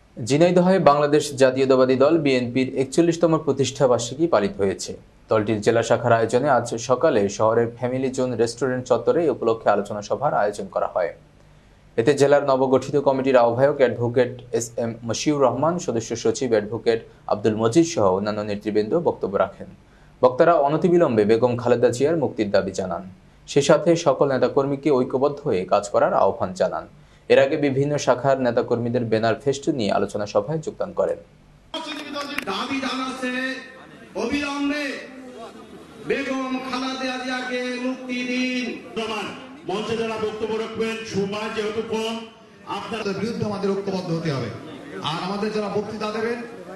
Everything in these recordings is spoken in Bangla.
ঝিনাইদহে বাংলাদেশ জাতীয়তাবাদী দল বিএনপির ৪১তম প্রতিষ্ঠাবার্ষিকী পালিত হয়েছে। দলটির জেলা শাখার আয়োজনে আজ সকালে শহরের ফ্যামিলি জোন রেস্টুরেন্ট চত্বরে এই উপলক্ষে আলোচনা সভার আয়োজন করা হয়। এতে জেলার নবগঠিত কমিটির আহ্বায়ক অ্যাডভোকেট এস.এম. মশিউর রহমান, সদস্য সচিব অ্যাডভোকেট আব্দুল মজিদ সহ অন্যান্য নেতৃবৃন্দ বক্তব্য রাখেন। বক্তারা অনতিবিলম্বে বেগম খালেদা জিয়ার মুক্তির দাবি জানান। সে সাথে সকল নেতাকর্মীকে ঐক্যবদ্ধ হয়ে কাজ করার আহ্বান জানান। এর আগে বিভিন্ন শাখার নেতাকর্মীদের ব্যানার ফেস্টুন নিয়ে আলোচনা সভায় যোগদান করেন। বেগম খালেদা জিয়াকে মুক্তি দিন। মঞ্চে যারা বক্তব্য রাখবেন, সময় যেহেতু কম, আপনাদের বিরুদ্ধে আমাদের ঐক্যবদ্ধ হতে হবে। আর আমাদের যারা বক্তৃতা দেবেন,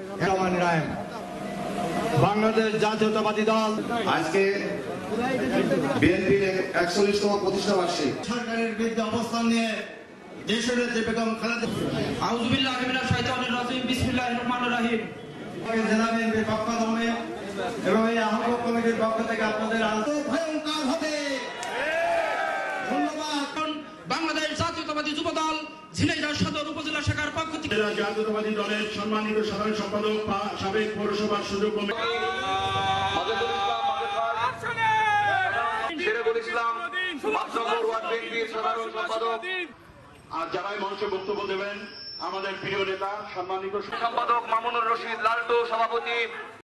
বাংলাদেশ জাতীয়তাবাদী দল আজকে বিএনপির ৪১তম প্রতিষ্ঠাবার্ষিকী সরকারের বিরুদ্ধে অবস্থান নিয়ে দেশের যে বেগম খালেদা আউযু বিল্লাহি মিনাশ শাইতানির রাজিম বিসমিল্লাহির রহমানির রহিম জেলা বিএনপির পক্ষ থেকে এবং এই আহ্বায়ক কমিটির পক্ষ থেকে আপনাদের ভয়ঙ্কর হবে। ধন্যবাদ। বাংলাদেশ জাতীয়তাবাদী যুবদল ঝিনাইদহ সদর উপজেলা শাখার পক্ষ থেকে জাতীয়তাবাদী দলের সম্মানিত সাধারণ সম্পাদক সাবেক পৌরসভার সুযোগ আর যারাই মঞ্চে বক্তব্য দেবেন, আমাদের প্রিয় নেতা সম্মানিত সম্পাদক মামুনুর রশিদ লালটু সভাপতি।